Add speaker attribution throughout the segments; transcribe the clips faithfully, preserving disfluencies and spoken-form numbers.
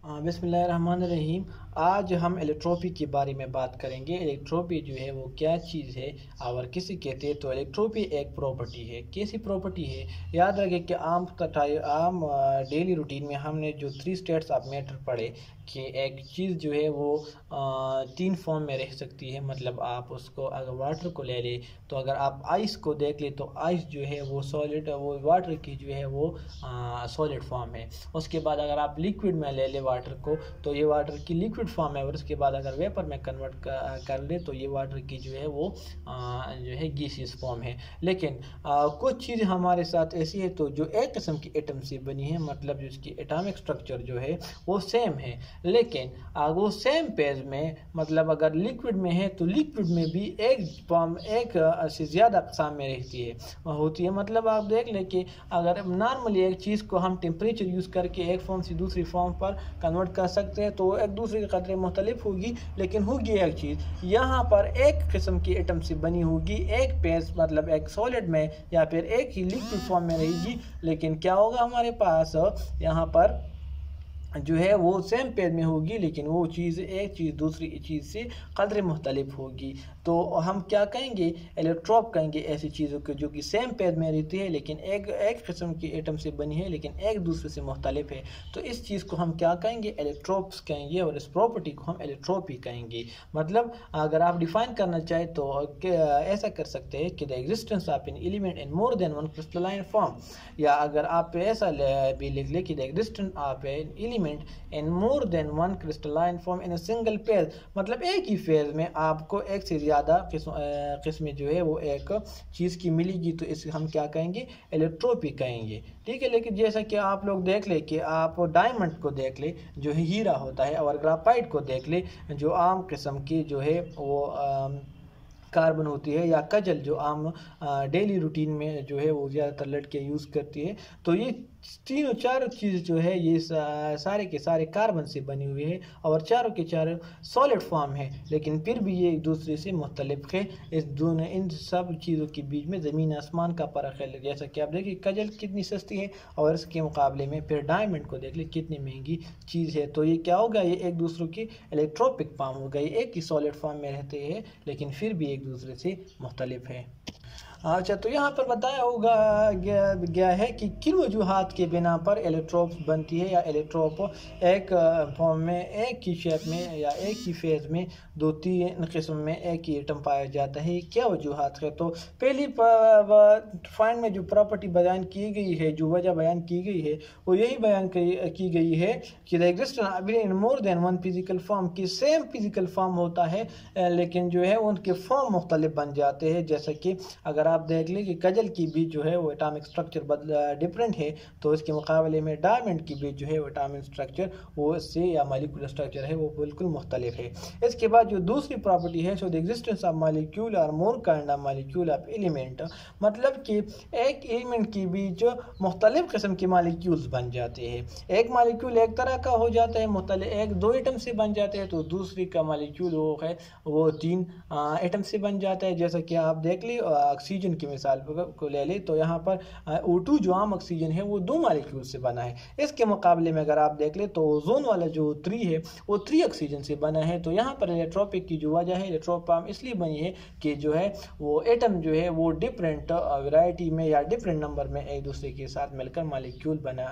Speaker 1: बिस्मिल्लाहिर्रहमानिर्रहीम। आज हम एलेक्ट्रोपी के बारे में बात करेंगे। एलेक्ट्रोपी जो है वो क्या चीज़ है और किसे कहते हैं। तो एलेक्ट्रोपी एक प्रॉपर्टी है। कैसी प्रॉपर्टी है? याद रखें कि आम तटाई आम डेली रूटीन में हमने जो थ्री स्टेट्स ऑफ मैटर पढ़े कि एक चीज़ जो है वो आ, तीन फॉर्म में रह सकती है। मतलब आप उसको अगर वाटर को ले लें तो अगर आप आइस को देख लें तो आइस जो है वो सॉलिड वो वाटर की जो है वो सॉलिड फॉर्म है। उसके बाद अगर आप लिक्विड में ले लें वाटर को तो ये वाटर की लिक्विड फॉर्म है। और उसके बाद अगर वेपर में कन्वर्ट कर ले तो ये वाटर की जो है वो आ, जो है गैसियस फॉर्म है। लेकिन आ, कुछ चीज़ें हमारे साथ ऐसी है तो जो एक किस्म की एटम से बनी है, मतलब जिसकी एटॉमिक स्ट्रक्चर जो है वो सेम है, लेकिन वो सेम पेज में मतलब अगर लिक्विड में है तो लिक्विड में भी एक फॉर्म एक से ज़्यादा अक़साम में रहती है होती है। मतलब आप देख लें कि अगर नॉर्मली एक चीज़ को हम टेम्परेचर यूज़ करके एक फॉर्म से दूसरी फॉर्म पर कन्वर्ट कर सकते हैं तो एक दूसरे के कदरें मुख्तलिफ होगी, लेकिन होगी एक चीज़। यहाँ पर एक किस्म की एटम से बनी होगी, एक पेज मतलब एक सॉलिड में या फिर एक ही लिक्विड फॉर्म में रहेगी, लेकिन क्या होगा हमारे पास यहाँ पर जो है वो सेम पेज में होगी, लेकिन वो चीज़ एक चीज़ दूसरी चीज़ से कदर मुख्तलिफ होगी। तो हम क्या कहेंगे? एलेक्ट्रोप कहेंगे ऐसी चीज़ों को जो कि सेम पेज में रहती है लेकिन एक एक किस्म की एटम से बनी है लेकिन एक दूसरे से मुख्तलिफ है। तो इस चीज़ को हम क्या कहेंगे? एलेक्ट्रोप्स कहेंगे, और इस प्रॉपर्टी को हम एलेक्ट्रोपी कहेंगे। मतलब अगर आप डिफाइन करना चाहें तो ऐसा कर सकते हैं कि the existence of an element in more than one crystalline form, या अगर आप ऐसा भी लिख लें कि the existence of an in more than one crystalline form in a single phase, मतलब एक ही फेज में आपको एक से ज़्यादा किस्में जो है वो एक चीज़ की मिलेगी, तो इसे हम क्या कहेंगे? एलेक्ट्रोपी कहेंगे। ठीक है। लेकिन जैसा कि आप लोग देख ले कि आप डायमंड को देख ले जो हीरा होता है, और ग्राफाइट को देख ले जो आम किस्म की जो है वो आ, कार्बन होती है, या कजल जो आम डेली रूटीन में जो है वो ज़्यादातर लड़कियाँ यूज़ करती है। तो ये तीनों चारों चीज़ जो है ये सारे के सारे कार्बन से बनी हुई है और चारों के चारों सॉलिड फॉर्म है, लेकिन फिर भी ये एक दूसरे से मुख्तलिफ है। इस दोनों इन सब चीज़ों के बीच में ज़मीन आसमान का फ़र्क है। जैसा कि आप देखिए कजल कितनी सस्ती है और इसके मुकाबले में फिर डायमंड को देख ले कितनी महंगी चीज़ है। तो ये क्या होगा? ये एक दूसरे की इलेक्ट्रोपिक फॉर्म हो गई, एक ही सॉलिड फॉर्म में रहते हैं लेकिन फिर भी एक दूसरे से मुख्तलिफ है। अच्छा, तो यहाँ पर बताया होगा गया, गया है कि किन वजूहात के बिना पर एलेक्ट्रोप बनती है, या एलेक्ट्रोप एक फॉर्म में एक ही शेप में या एक ही फेज में दो तीन किस्म में एक ही एटम पाया जाता है। क्या वजूहात है? तो पहली फाइंड में जो प्रॉपर्टी बयान की गई है, जो वजह बयान की गई है वो यही बयान की गई है कि the existence in more than one physical form, की सेम फिजिकल फॉर्म होता है लेकिन जो है उनके फॉर्म मुख्तलिफ बन जाते हैं। जैसे कि अगर आप देख लें कि कजल की बीच जो है वो एटॉमिक स्ट्रक्चर बदला डिफरेंट है, तो इसके मुकाबले में डायमंड की बीच जो है वो एटॉमिक स्ट्रक्चर वो इससे या मॉलिक्यूलर स्ट्रक्चर है वो बिल्कुल मुख्तलिफ है। इसके बाद जो दूसरी प्रॉपर्टी है, so the existence of molecule और more kind of molecule of element, मतलब कि एक एलिमेंट के बीच मुख्तलिफ किस्म के मॉलिक्यूल्स बन जाते हैं। एक मॉलिक्यूल एक तरह का हो जाता है, मुख्तलिफ एक दो एटम से बन जाते हैं, तो दूसरी का मॉलिक्यूल वो है वो तीन एटम से बन जाता है। जैसा कि आप देख ली ऑक्सीजन की मिसाल को ले ले तो यहाँ पर ओ टू जो आम ऑक्सीजन है वो दो मॉलिक्यूल से बना है। इसके मुकाबले में अगर आप देख ले तो ओजोन वाला जो थ्री है वो थ्री ऑक्सीजन से बना है। तो यहाँ पर इलेक्ट्रोपिक की जो वजह है, इलेक्ट्रोप फॉर्म इसलिए बनी है कि जो है वो एटम जो है वो डिफरेंट वैरायटी में या डिफरेंट नंबर में एक दूसरे के साथ मिलकर मॉलिक्यूल बना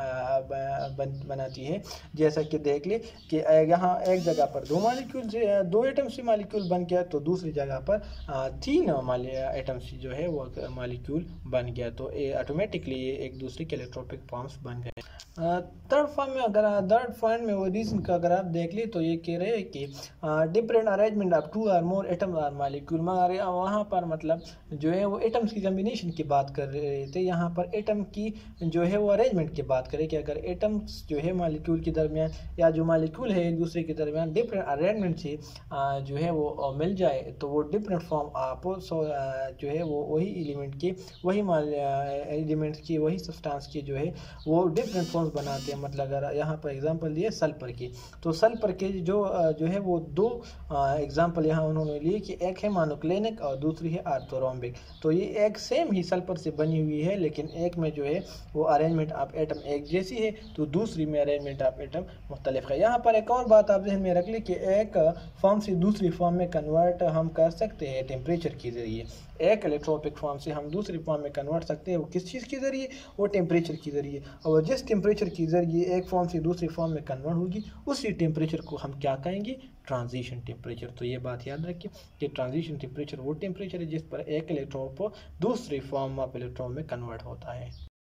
Speaker 1: बन, बनाती है। जैसा कि देख ले कि यहाँ एक जगह पर दो मॉलिक्यूल से दो एटम से मॉलिक्यूल बन गया, तो दूसरी जगह पर तीन एटम से जो है वो मॉलिक्यूल बन गया, तो ये ऑटोमेटिकली ये एक दूसरे के इलेक्ट्रोपिक फॉर्म्स बन गए। थर्ड फॉर्म में अगर थर्ड फॉर्म में वो रीजन का अगर आप देख ले तो ये कह रहे हैं कि डिफरेंट अरेंजमेंट ऑफ टू और मोर एटम और मॉलिक्यूल, मगर वहाँ पर मतलब जो है वो एटम्स की कम्बिनेशन की बात कर रहे थे। यहाँ पर एटम की जो है वो अरेंजमेंट की बात करें कि अगर एटम्स जो है मॉलिक्यूल के दरमियान या जो मॉलिक्यूल है एक दूसरे के दरमियान डिफरेंट अरेंजमेंट से जो है वो मिल जाए तो वो डिफरेंट फॉर्म आप जो है वो वही एलिमेंट के वही एलिमेंट्स की वही सब्सटेंस की जो है वो डिफरेंट फॉर्म्स कंपाउंड बनाते हैं। मतलब अगर यहाँ पर एग्जांपल दिए सल्फर की, तो सल्फर के जो जो है वो दो एग्जांपल यहाँ उन्होंने लिए कि एक है मोनोक्लिनिक और दूसरी है ऑर्थोरोम्बिक। तो ये एक सेम ही सल्फर से बनी हुई है, लेकिन एक में जो है वो अरेंजमेंट ऑफ एटम एक जैसी है, तो दूसरी में अरेंजमेंट ऑफ एटम मुख्तलिफ है। यहाँ पर एक और बात आप जहन में रख लें कि एक फॉर्म से दूसरी फॉर्म में कन्वर्ट हम कर सकते हैं टेम्परेचर के ज़रिए। एक इलेक्ट्रोपिक फॉर्म से हम दूसरी फॉर्म में कन्वर्ट सकते हैं, वो किस चीज़ के ज़रिए, वो टेम्परेचर के ज़रिए। और जिस टेम्परेचर के ज़रिए एक फॉर्म से दूसरी फॉर्म में कन्वर्ट होगी, उसी टेम्परेचर को हम क्या कहेंगे, ट्रांजिशन टेम्परेचर। तो ये बात याद रखिए कि ट्रांजिशन टेम्परेचर वो टेम्परेचर है जिस पर एक इलेक्ट्रॉन दूसरी फॉर्म ऑफ इलेक्ट्रॉन में कन्वर्ट होता है।